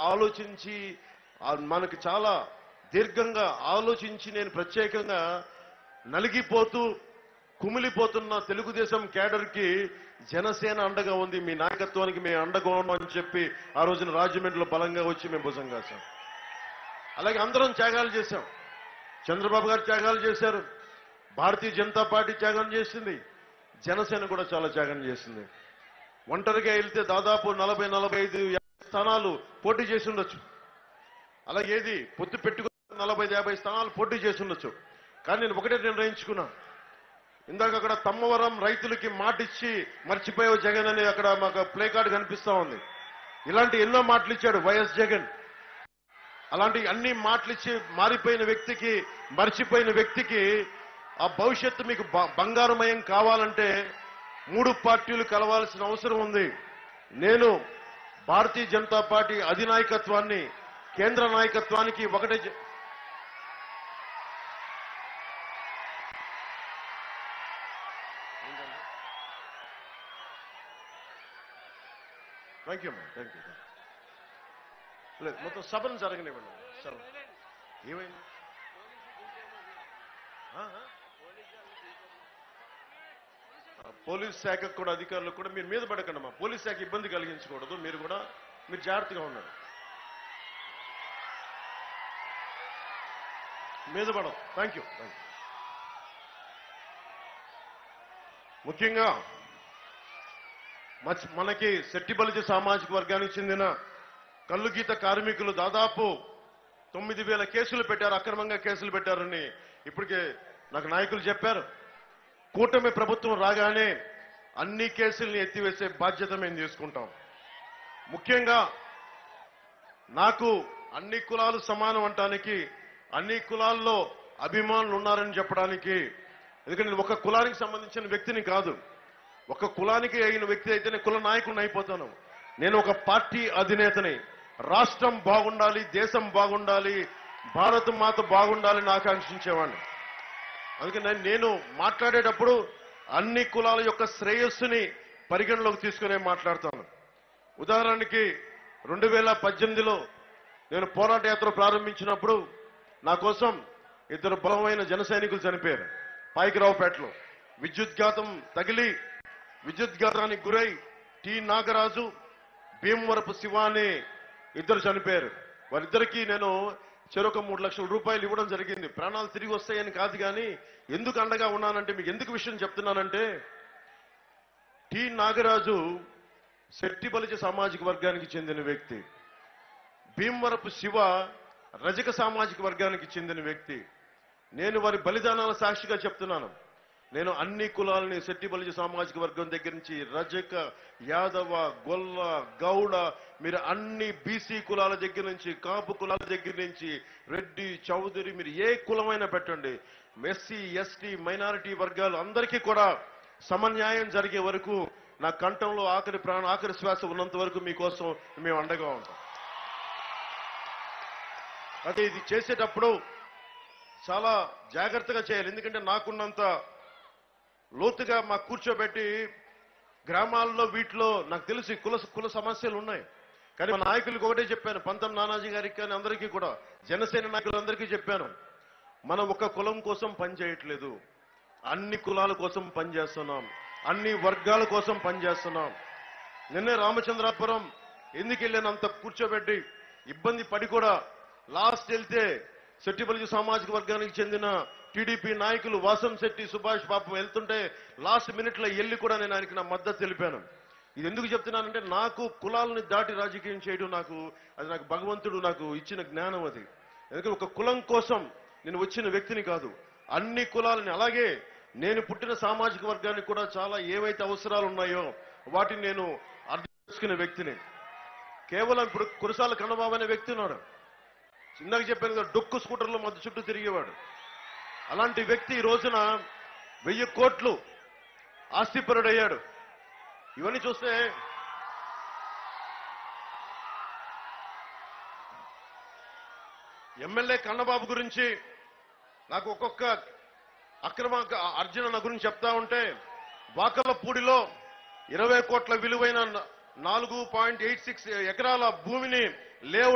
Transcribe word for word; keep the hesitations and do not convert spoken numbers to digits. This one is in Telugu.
ఆలోచించి మనకు చాలా దీర్ఘంగా ఆలోచించి నేను ప్రత్యేకంగా నలిగిపోతూ కుమిలిపోతున్న తెలుగుదేశం క్యాడర్కి జనసేన అండగా ఉంది, మీ నాయకత్వానికి మేము అండగా ఉన్నాం అని చెప్పి ఆ రోజున రాజమండ్రిలో బలంగా వచ్చి మేము భుజం కాసాం. అలాగే అందరం త్యాగాలు చేశాం. చంద్రబాబు గారు త్యాగాలు చేశారు, భారతీయ జనతా పార్టీ త్యాగం చేసింది, జనసేన కూడా చాలా త్యాగం చేసింది. ఒంటరిగా వెళ్తే దాదాపు నలభై నలభై ఐదు స్థానాలు పోటీ చేసి ఉండొచ్చు. అలాగే ఏది పొత్తు పెట్టుకుని నలభై యాభై స్థానాలు పోటీ చేసి ఉండొచ్చు. కానీ నేను ఒకటే నిర్ణయించుకున్నా, ఇందాక అక్కడ తమ్మవరం రైతులకి మాటిచ్చి మర్చిపోయావు జగన్ అని అక్కడ మాకు ప్లే కార్డు కనిపిస్తా ఉంది. ఇలాంటి ఎన్నో మాటలు ఇచ్చాడు వైఎస్ జగన్. అలాంటి అన్ని మాటలు ఇచ్చి మారిపోయిన వ్యక్తికి, మర్చిపోయిన వ్యక్తికి ఆ భవిష్యత్తు మీకు బంగారమయం కావాలంటే మూడు పార్టీలు కలవాల్సిన అవసరం ఉంది. నేను భారతీయ జనతా పార్టీ అధినాయకత్వాన్ని, కేంద్ర నాయకత్వానికి ఒకటే thank you ma'am thank you లేదు మొత్తం సభను జరగనివ్వండి. సభ ఏమైంది? పోలీస్ శాఖకు కూడా అధికారులకు కూడా మీరు మీద పడకండి. మా పోలీస్ శాఖ ఇబ్బంది కలిగించకూడదు. మీరు కూడా మీరు జాగ్రత్తగా ఉన్నారు. మీద పడదు. Thank you thank you. ముఖ్యంగా మనకి సెట్టిబలిజ సామాజిక వర్గానికి చెందిన కల్లు గీత కార్మికులు దాదాపు తొమ్మిది వేల కేసులు పెట్టారు, అక్రమంగా కేసులు పెట్టారని ఇప్పటికే నాకు నాయకులు చెప్పారు. కూటమి ప్రభుత్వం రాగానే అన్ని కేసుల్ని ఎత్తివేసే బాధ్యత మేము తీసుకుంటాం. ముఖ్యంగా నాకు అన్ని కులాలు సమానం అంటానికి, అన్ని కులాల్లో అభిమానులు ఉన్నారని చెప్పడానికి, ఎందుకంటే ఒక కులానికి సంబంధించిన వ్యక్తిని కాదు, ఒక కులానికి అయిన వ్యక్తి అయితే నేను కుల నాయకుడిని అయిపోతాను. నేను ఒక పార్టీ అధినేతని. రాష్ట్రం బాగుండాలి, దేశం బాగుండాలి, భారత మాత బాగుండాలని ఆకాంక్షించేవాడిని. అందుకని నేను మాట్లాడేటప్పుడు అన్ని కులాల యొక్క శ్రేయస్సుని పరిగణలోకి తీసుకునే మాట్లాడతాను. ఉదాహరణకి రెండు వేల పద్దెనిమిదిలో నేను పోరాట యాత్ర ప్రారంభించినప్పుడు నా కోసం ఇద్దరు బలమైన జన సైనికులు చనిపోయారు. పాయికిరావుపేటలో విద్యుద్ఘాతం తగిలి విద్యుద్ఘాతానికి గురై టి నాగరాజు, భీమవరపు శివ అనే ఇద్దరు చనిపోయారు. వారిద్దరికీ నేను చెరొక మూడు లక్షల రూపాయలు ఇవ్వడం జరిగింది. ప్రాణాలు తిరిగి వస్తాయని కాదు, కానీ ఎందుకు అండగా ఉన్నానంటే, మీకు ఎందుకు విషయం చెప్తున్నానంటే, టి నాగరాజు సెట్టిబలిజ సామాజిక వర్గానికి చెందిన వ్యక్తి, భీమవరపు శివ రజక సామాజిక వర్గానికి చెందిన వ్యక్తి. నేను వారి బలిదానాల సాక్షిగా చెప్తున్నాను. నేను అన్ని కులాలని సెట్టిబలిజ సామాజిక వర్గం దగ్గర నుంచి రజక, యాదవ, గొల్ల, గౌడ, మీరు అన్ని బీసీ కులాల దగ్గర నుంచి, కాపు కులాల దగ్గర నుంచి, రెడ్డి, చౌదరి, మీరు ఏ కులమైనా పెట్టండి, ఎస్సీ, ఎస్టీ, మైనారిటీ వర్గాలు అందరికీ కూడా సమన్యాయం జరిగే వరకు నా కంఠంలో ఆఖరి ప్రాణ ఆఖరి శ్వాస ఉన్నంత వరకు మీకోసం మేము అండగా ఉంటాం. అదే ఇది చేసేటప్పుడు చాలా జాగ్రత్తగా చేయాలి. ఎందుకంటే నాకున్నంత లోతుగా మాకు కూర్చోబెట్టి గ్రామాల్లో వీటిలో నాకు తెలిసి కుల కుల సమస్యలు ఉన్నాయి. కానీ మా నాయకులకు ఒకటే చెప్పాను, పంతం నానాజీ గారికి కానీ అందరికీ కూడా, జనసేన నాయకులందరికీ చెప్పాను, మనం ఒక కులం కోసం పనిచేయట్లేదు, అన్ని కులాల కోసం పనిచేస్తున్నాం, అన్ని వర్గాల కోసం పనిచేస్తున్నాం. నిన్నే రామచంద్రాపురం ఎందుకు వెళ్ళానంత కూర్చోబెట్టి ఇబ్బంది పడి కూడా లాస్ట్ వెళ్తే సెట్టిబలిజ సామాజిక వర్గానికి చెందిన టీడీపీ నాయకులు వాసం శెట్టి, సుభాష్ పాపం వెళ్తుంటే లాస్ట్ మినిట్ లో వెళ్ళి కూడా నేను ఆయనకి నా మద్దతు తెలిపాను. ఇది ఎందుకు చెప్తున్నానంటే, నాకు కులాలని దాటి రాజకీయం చేయడం నాకు అది నాకు భగవంతుడు నాకు ఇచ్చిన జ్ఞానం అది. ఎందుకంటే ఒక కులం కోసం నేను వచ్చిన వ్యక్తిని కాదు, అన్ని కులాలని. అలాగే నేను పుట్టిన సామాజిక వర్గానికి కూడా చాలా ఏవైతే అవసరాలు ఉన్నాయో వాటిని నేను అర్థం చేసుకునే వ్యక్తిని. కేవలం ఇప్పుడు కురసాల కన్నబాబు అనే వ్యక్తి ఉన్నాడు, ఇందాక చెప్పాను కదా, డొక్కు స్కూటర్లో మధ్య చుట్టూ తిరిగేవాడు. అలాంటి వ్యక్తి ఈ రోజున వెయ్యి కోట్లు ఆస్తిపరుడయ్యాడు. ఇవన్నీ చూస్తే ఎమ్మెల్యే కన్నబాబు గురించి నాకు ఒక్కొక్క అక్రమ అర్జున నా గురించి చెప్తా ఉంటే, వాకలపూడిలో ఇరవై కోట్ల విలువైన నాలుగు పాయింట్ ఎయిట్ సిక్స్ ఎకరాల భూమిని లేఅవుట్